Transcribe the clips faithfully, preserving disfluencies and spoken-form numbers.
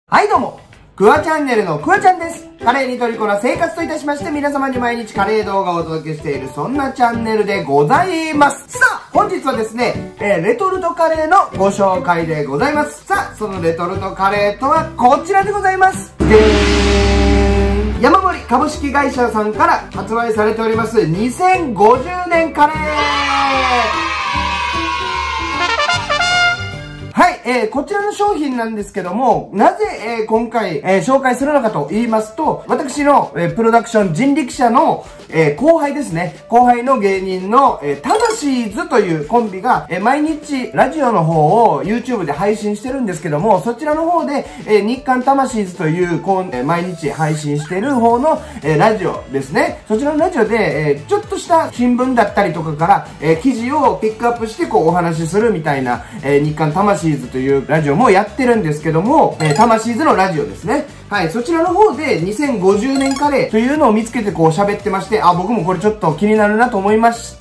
はいどうも、クワチャンネルのクワちゃんです。カレーに虜な生活といたしまして、皆様に毎日カレー動画をお届けしている、そんなチャンネルでございます。さあ、本日はですね、えー、レトルトカレーのご紹介でございます。さあ、そのレトルトカレーとはこちらでございます。でーん。山盛り株式会社さんから発売されております、にせんごじゅうねんカレー。はい、えー、こちらの商品なんですけども、なぜ、えー、今回、えー、紹介するのかと言いますと、私の、えー、プロダクション人力車の、えー、後輩ですね。後輩の芸人の、えー、タマシーズというコンビが、えー、毎日ラジオの方を YouTube で配信してるんですけども、そちらの方で、えー、日刊タマシーズという、こう、えー、毎日配信してる方の、えー、ラジオですね。そちらのラジオで、えー、ちょっとした新聞だったりとかから、えー、記事をピックアップしてこうお話しするみたいな、えー、日刊タマシーズというラジオもやってるんですけども、えー、タマシーズのラジオですね。はい、そちらの方でにせんごじゅうねんカレーというのを見つけてこう喋ってまして、あ、僕もこれちょっと気になるなと思いまして、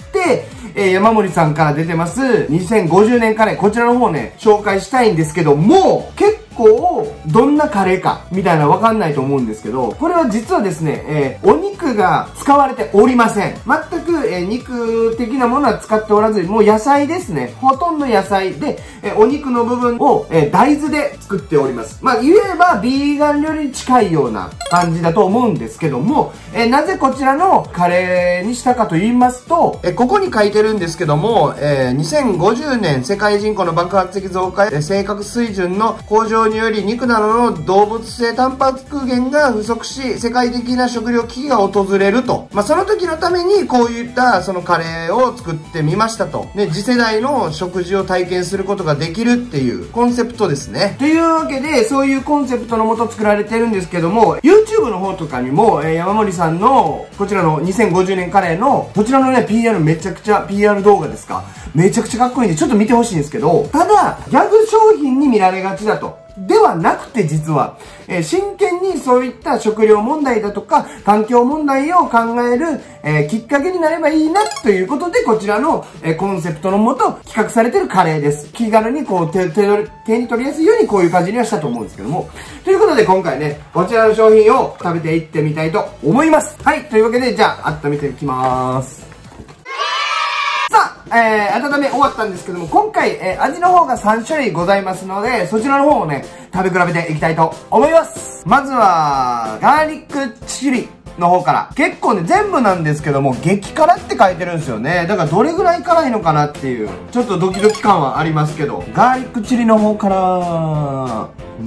えー、山森さんから出てますにせんごじゅうねんカレー、こちらの方ね、紹介したいんですけども、結構どんなカレーかみたいなわかんないと思うんですけど、これは実はですね、えー、お肉が使われておりません。全く、えー、肉的なものは使っておらず、もう野菜ですね。ほとんど野菜で、えー、お肉の部分を、えー、大豆で作っております。まあ言えばビーガン料理に近いような感じだと思うんですけども、えー、なぜこちらのカレーにしたかと言いますと、えー、ここに書いてるんですけども、えー、にせんごじゅうねん世界人口の爆発的増加、えー、生活水準の向上により肉などの動物性タンパク源が不足し、世界的な食料危機が訪れると。まあ、その時のためにこういったそのカレーを作ってみましたと。ね、次世代の食事を体験することができるっていうコンセプトですね。というわけで、そういうコンセプトのもと作られてるんですけども、YouTube の方とかにも、えー、山森さんのこちらのにせんごじゅうねんカレーの、こちらのね、ピーアール めちゃくちゃ、ピーアール 動画ですか。めちゃくちゃかっこいいんで、ちょっと見てほしいんですけど、ただ、ギャグ商品に見られがちだと。ではなくて実は、えー、真剣にそういった食料問題だとか環境問題を考える、えー、きっかけになればいいなということで、こちらの、えー、コンセプトのもと企画されているカレーです。気軽にこう手、手、手に取りやすいようにこういう感じにはしたと思うんですけども。ということで今回ね、こちらの商品を食べていってみたいと思います。はい、というわけでじゃあ温めていきまーす。えー、温め終わったんですけども、今回、えー、味の方がさんしゅるいございますので、そちらの方をね、食べ比べていきたいと思います。まずは、ガーリックチリの方から。結構ね、全部なんですけども、激辛って書いてるんですよね。だからどれぐらい辛いのかなっていう、ちょっとドキドキ感はありますけど、ガーリックチリの方から、うん。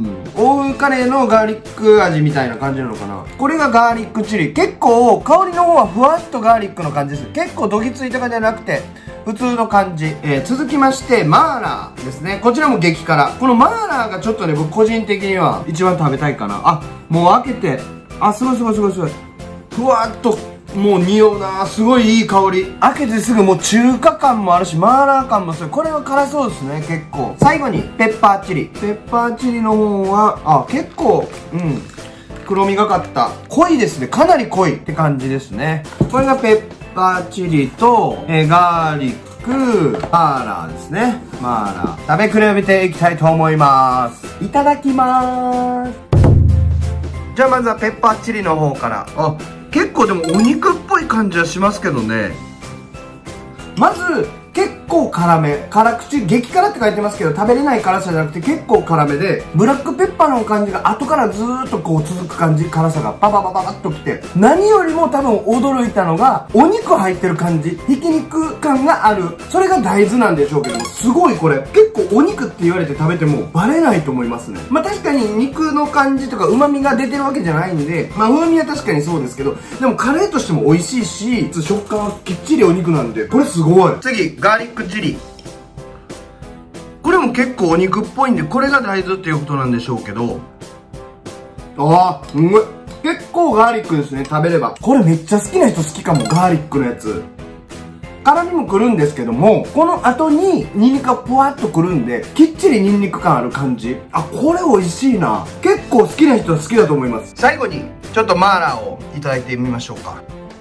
欧風カレーのガーリック味みたいな感じなのかな。これがガーリックチリ。結構、香りの方はふわっとガーリックの感じです。結構どぎついとかじゃなくて、普通の感じ。えー、続きまして、マーラーですね。こちらも激辛。このマーラーがちょっとね、僕個人的には一番食べたいかな。あ、もう開けて、あ、すごいすごいすごいすごい。ふわっと、もう匂うな、すごいいい香り。開けてすぐもう中華感もあるし、マーラー感もする。これは辛そうですね、結構。最後に、ペッパーチリ。ペッパーチリの方は、あ、結構、うん。黒みがかった。濃いですね。かなり濃いって感じですね。これがペッパーチリと、えー、ガーリック、マーラーですね。マーラー。食べ比べていきたいと思います。いただきまーす。じゃあまずはペッパーチリの方から。あ、結構でもお肉っぽい感じはしますけどね。まず、結構辛め。辛口、激辛って書いてますけど、食べれない辛さじゃなくて結構辛めで、ブラックペッパーの感じが後からずーっとこう続く感じ、辛さがパパパパパッときて。何よりも多分驚いたのが、お肉入ってる感じ。ひき肉感がある。それが大豆なんでしょうけども、すごいこれ。結構お肉って言われて食べてもバレないと思いますね。まあ確かに肉の感じとか旨味が出てるわけじゃないんで、まあ風味は確かにそうですけど、でもカレーとしても美味しいし、食感はきっちりお肉なんで、これすごい。次、ガーリックチリ。これも結構お肉っぽいんで、これが大豆っていうことなんでしょうけど、ああ、すごい。結構ガーリックですね、食べれば。これめっちゃ好きな人好きかも、ガーリックのやつ。辛みもくるんですけども、この後にニンニクがぷわっとくるんで、きっちりニンニク感ある感じ。あ、これ美味しいな。結構好きな人は好きだと思います。最後に、ちょっとマーラーをいただいてみましょうか。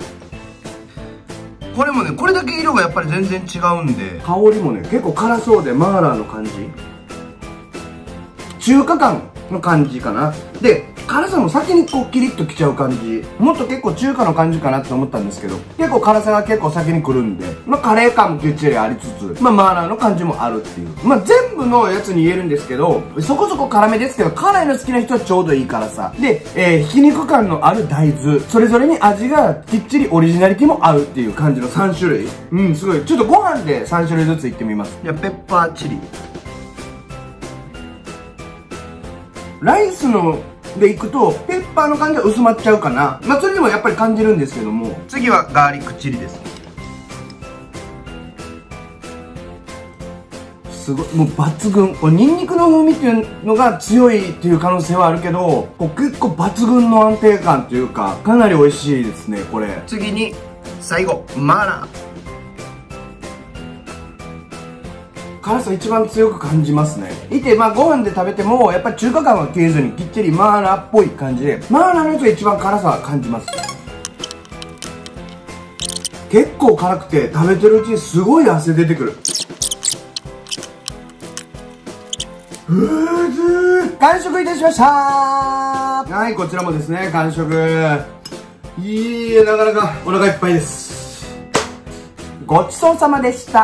これもね、これだけ色がやっぱり全然違うんで、香りもね、結構辛そうでマーラーの感じ。中華感の感じかな。で、辛さも先にこうキリッときちゃう感じ。もっと結構中華の感じかなって思ったんですけど、結構辛さが結構先に来るんで、まあカレー感もきっちりありつつ、まあマーラーの感じもあるっていう。まあ全部のやつに言えるんですけど、そこそこ辛めですけど、辛いの好きな人はちょうどいい辛さ。で、えー、ひき肉感のある大豆。それぞれに味がきっちりオリジナリティもあるっていう感じのさん種類。うん、すごい。ちょっとご飯でさん種類ずついってみます。じゃあ、ペッパーチリ。ライスのでいくと、ペッパーの感じは薄まっちゃうかな。まあ、それでもやっぱり感じるんですけども。次はガーリックチリです。すごい、もう抜群。これニンニクの風味っていうのが強いっていう可能性はあるけど、こう結構抜群の安定感というか、かなり美味しいですね、これ。次に、最後、マーラー。辛さ一番強く感じますね。いて、まあご飯で食べても、やっぱり中華感は消えずにきっちりマーラーっぽい感じで、マーラーのやつが一番辛さは感じます。結構辛くて、食べてるうちにすごい汗出てくる。ふーずー完食いたしましたー。はい、こちらもですね、完食。いいえ、なかなかお腹いっぱいです。ごちそうさまでした。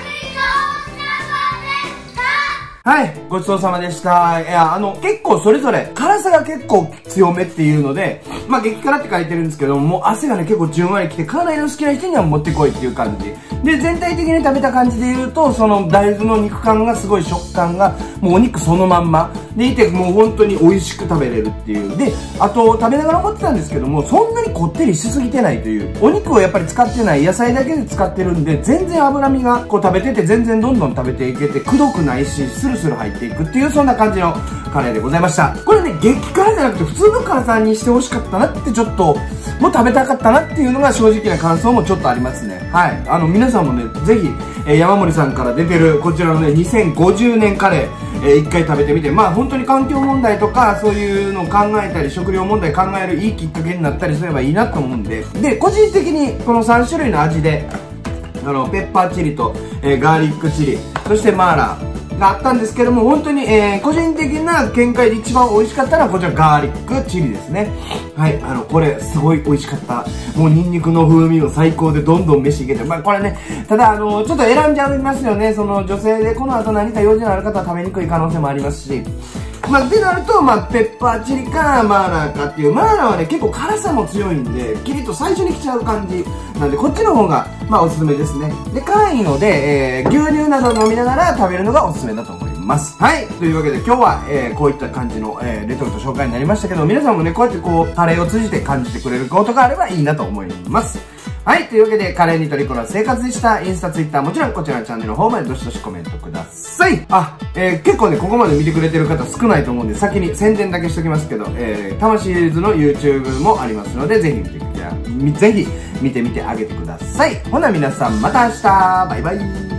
はい、ごちそうさまでした。いや、あの、結構それぞれ、辛さが結構強めっていうので、まあ、激辛って書いてるんですけど、もう汗がね、結構じゅんわりきて、辛いの好きな人には持ってこいっていう感じ。で、全体的に食べた感じで言うと、その大豆の肉感がすごい食感が、もうお肉そのまんま。でいて、もう本当に美味しく食べれるっていう。で、あと、食べながら思ってたんですけども、そんなにこってりしすぎてないという。お肉をやっぱり使ってない、野菜だけで使ってるんで、全然脂身がこう食べてて、全然どんどん食べていけて、くどくないし、スルスル入っていくっていう、そんな感じのカレーでございました。これね、激辛じゃなくて、普通の辛さにしてほしかったなって、ちょっと、もう食べたかったなっていうのが正直な感想もちょっとありますね。はい。あの、皆さんもね、ぜひ、えー、山森さんから出てる、こちらのね、にせんごじゅうねんカレー、えー、一回食べてみて、まあ本当に環境問題とか、そういうのを考えたり、食料問題考えるいいきっかけになったりすればいいなと思うんで、で、個人的にこのさん種類の味で、あの、ペッパーチリと、えー、ガーリックチリ、そしてマーラー、があったんですけども、本当に、えー、個人的な見解で一番美味しかったのはこちらガーリックチリですね。はい、あの、これすごい美味しかった。もうニンニクの風味も最高でどんどん飯いけて。まあこれね、ただあの、ちょっと選んじゃいますよね。その女性でこの後何か用事のある方は食べにくい可能性もありますし。まあ、ってなると、まあ、ペッパーチリか、マーラーかっていう。マーラーはね、結構辛さも強いんで、キリッと最初に来ちゃう感じ。なんで、こっちの方が、まあ、おすすめですね。で、辛いので、えー、牛乳など飲みながら食べるのがおすすめだと思います。はい。というわけで、今日は、えー、こういった感じの、えー、レトルト紹介になりましたけど、皆さんもね、こうやってこう、カレーを通じて感じてくれることがあればいいなと思います。はい。というわけで、カレーに虜な生活でした。インスタ、ツイッター、もちろんこちらのチャンネルの方までどしどしコメントください。あ、えー、結構ね、ここまで見てくれてる方少ないと思うんで、先に宣伝だけしときますけど、えー、魂シリーズの YouTube もありますので、ぜひ見てみて、ぜひ見てみてあげてください。ほな皆さん、また明日バイバイ